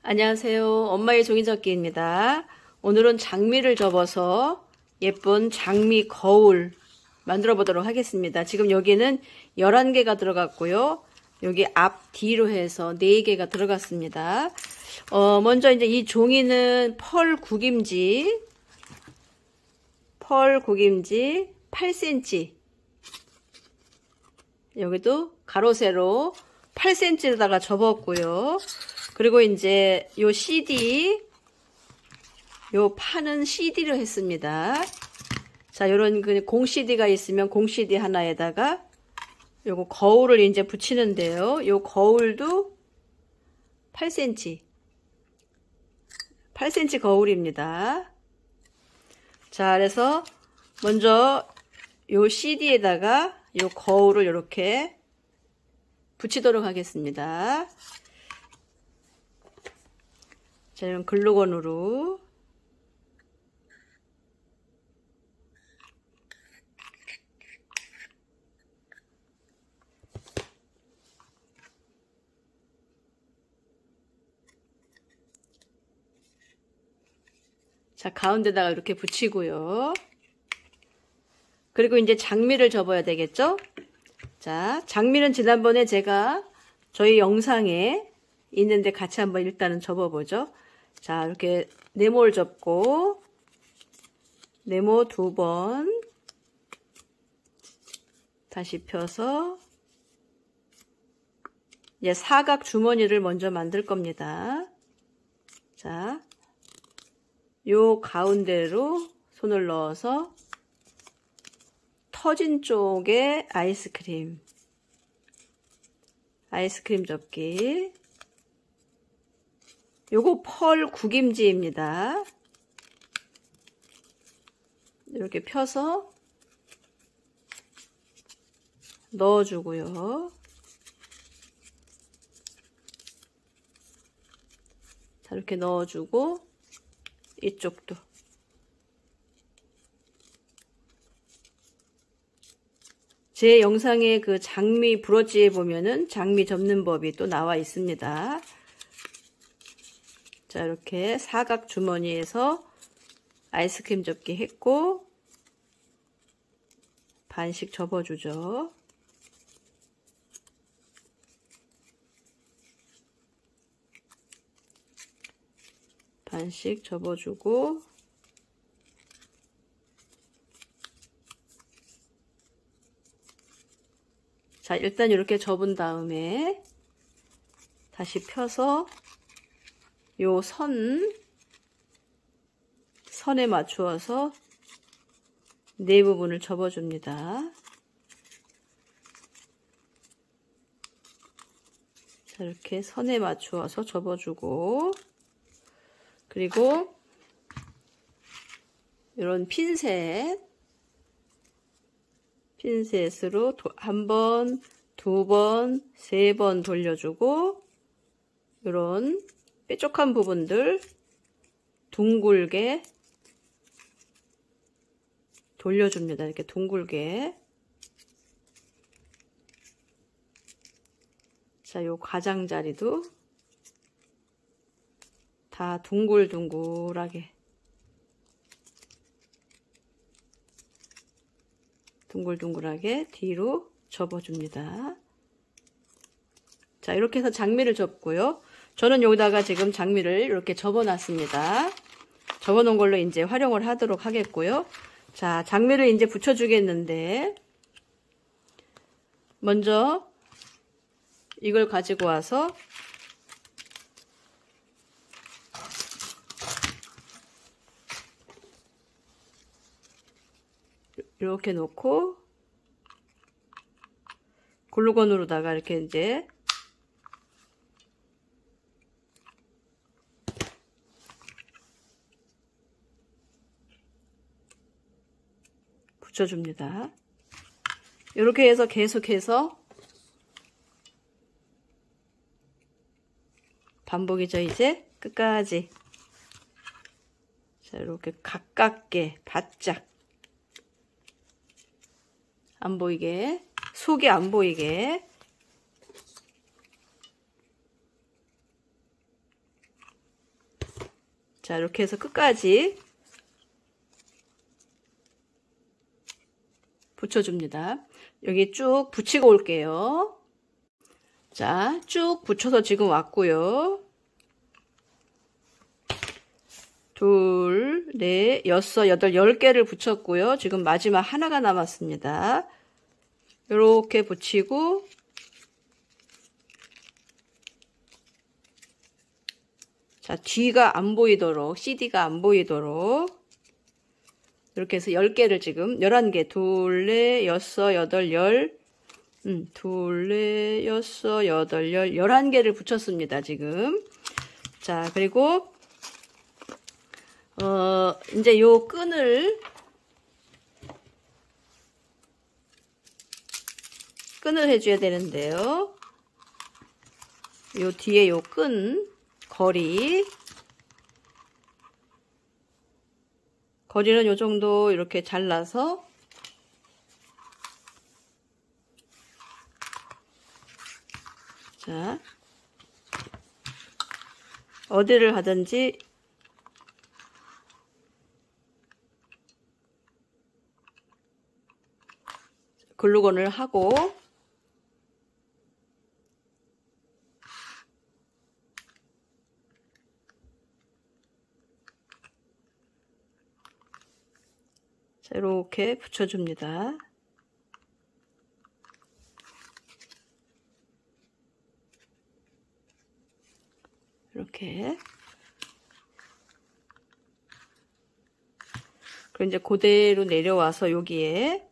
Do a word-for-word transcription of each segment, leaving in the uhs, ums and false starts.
안녕하세요. 엄마의 종이접기입니다. 오늘은 장미를 접어서 예쁜 장미 거울 만들어 보도록 하겠습니다. 지금 여기는 열한 개가 들어갔고요. 여기 앞 뒤로 해서 네 개가 들어갔습니다. 어, 먼저 이제 이 종이는 펄 구김지, 펄 구김지 팔 센티미터. 여기도 가로 세로 팔 센티미터로다가 접었고요. 그리고 이제 요 씨디, 요 판은 씨디로 했습니다. 자, 요런 그 공 씨디가 있으면 공 씨디 하나에다가 요거 거울을 이제 붙이는데요. 요 거울도 팔 센티미터. 팔 센티미터 거울입니다. 자, 그래서 먼저 요 씨디에다가 요 거울을 이렇게 붙이도록 하겠습니다. 자, 이런 글루건으로 자, 가운데다가 이렇게 붙이고요. 그리고 이제 장미를 접어야 되겠죠? 자, 장미는 지난번에 제가 저희 영상에 있는데 같이 한번 일단은 접어보죠. 자, 이렇게 네모를 접고 네모 두 번 다시 펴서 이제 사각 주머니를 먼저 만들 겁니다. 자, 요 가운데로 손을 넣어서 터진 쪽에 아이스크림 아이스크림 접기. 요거 펄 구김지입니다. 이렇게 펴서 넣어주고요. 자, 이렇게 넣어주고 이쪽도 제 영상에 그 장미 브러치에 보면은 장미 접는 법이 또 나와 있습니다. 자, 이렇게 사각 주머니에서 아이스크림 접기 했고 반씩 접어주죠. 반씩 접어주고 자, 일단 이렇게 접은 다음에 다시 펴서 요 선, 선에 맞추어서 네 부분을 접어줍니다. 자, 이렇게 선에 맞추어서 접어주고, 그리고 이런 핀셋, 핀셋으로 한 번, 두 번, 세 번 돌려주고, 이런 뾰족한 부분들 둥글게 돌려줍니다. 이렇게 둥글게. 자, 요 가장자리도 다 둥글둥글하게 둥글둥글하게 뒤로 접어줍니다. 자, 이렇게 해서 장미를 접고요. 저는 여기다가 지금 장미를 이렇게 접어놨습니다. 접어놓은 걸로 이제 활용을 하도록 하겠고요. 자, 장미를 이제 붙여주겠는데, 먼저 이걸 가지고 와서 이렇게 놓고 글루건으로다가 이렇게 이제 붙여줍니다. 이렇게 해서 계속해서 반복이죠. 이제 끝까지. 자, 이렇게 가깝게 바짝 안 보이게, 속이 안 보이게 자, 이렇게 해서 끝까지 붙여줍니다. 여기 쭉 붙이고 올게요. 자, 쭉 붙여서 지금 왔고요. 둘, 넷, 여섯, 여덟, 열 개를 붙였고요. 지금 마지막 하나가 남았습니다. 이렇게 붙이고 자, 뒤가 안 보이도록, 씨디가 안 보이도록 이렇게 해서 열 개를 지금 열한 개, 둘, 넷, 여섯, 여덟, 열 음, 둘, 넷, 여섯, 여덟, 열, 열한 개를 붙였습니다, 지금. 자, 그리고 어, 이제 요 끈을 끈을 해줘야 되는데요. 요 뒤에 요 끈 거리 거리는 요 정도 이렇게 잘라서 자, 어디를 하든지 글루건을 하고 자, 이렇게 붙여줍니다. 이렇게. 그리고 이제 그대로 내려와서 여기에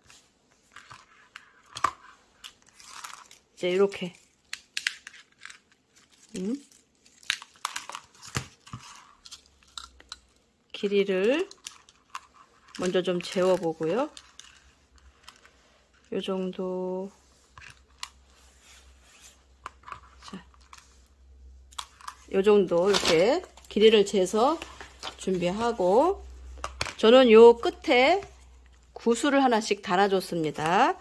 이제 이렇게 음? 길이를 먼저 좀 재워보고요. 요 정도. 자, 요 정도 이렇게 길이를 재서 준비하고, 저는 요 끝에 구슬을 하나씩 달아줬습니다.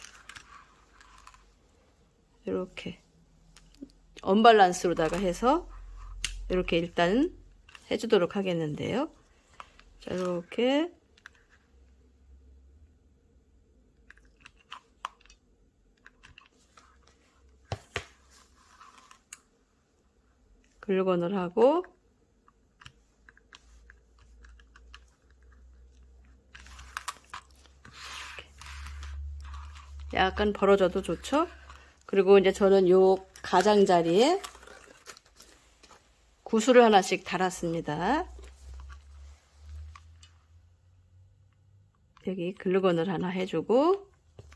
이렇게 언밸런스로다가 해서 이렇게 일단 해주도록 하겠는데요. 자, 이렇게 글루건을 하고 약간 벌어져도 좋죠. 그리고 이제 저는 요 가장자리에 구슬을 하나씩 달았습니다. 여기 글루건을 하나 해주고,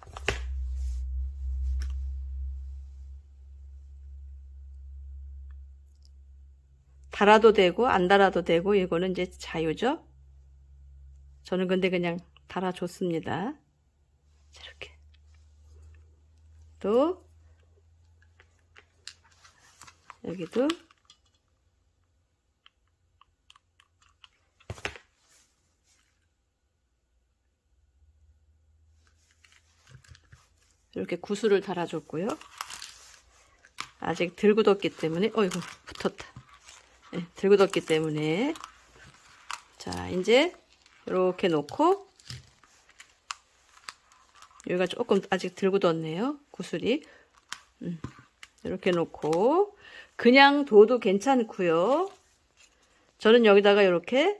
달아도 되고 안 달아도 되고 이거는 이제 자유죠. 저는 근데 그냥 달아줬습니다. 이렇게 또 여기도 이렇게 구슬을 달아줬고요. 아직 덜 굳었기 때문에 어이구 붙었다. 네, 덜 굳었기 때문에 자, 이제 이렇게 놓고, 여기가 조금 아직 덜 굳었네요, 구슬이. 음, 이렇게 놓고 그냥 둬도 괜찮고요. 저는 여기다가 이렇게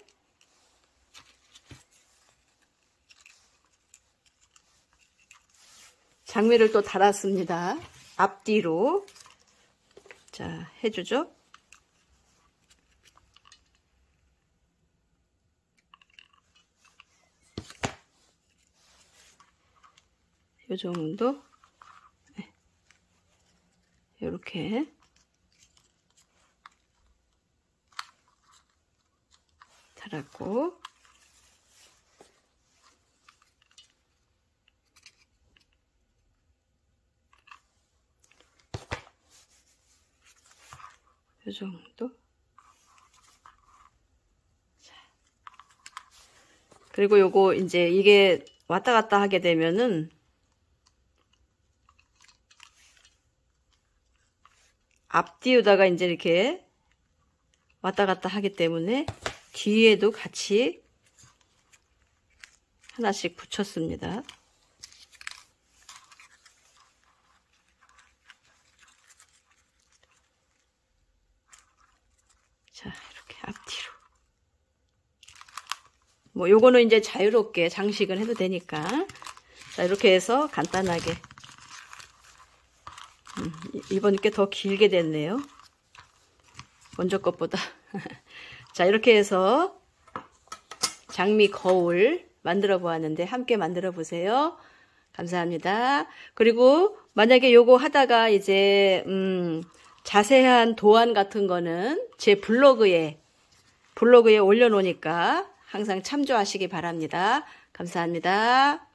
장미를 또 달았습니다. 앞뒤로. 자, 해주죠. 요 정도. 네. 요렇게 달았고, 요 정도. 자. 그리고 요거 이제 이게 왔다 갔다 하게 되면은 앞뒤로다가 이제 이렇게 왔다 갔다 하기 때문에 뒤에도 같이 하나씩 붙였습니다. 자, 이렇게 앞뒤로. 뭐 요거는 이제 자유롭게 장식을 해도 되니까. 자, 이렇게 해서 간단하게. 음, 이번 게 더 길게 됐네요. 먼저 것보다. 자, 이렇게 해서 장미 거울 만들어 보았는데 함께 만들어 보세요. 감사합니다. 그리고 만약에 요거 하다가 이제 음, 자세한 도안 같은 거는 제 블로그에 블로그에 올려놓으니까 항상 참조하시기 바랍니다. 감사합니다.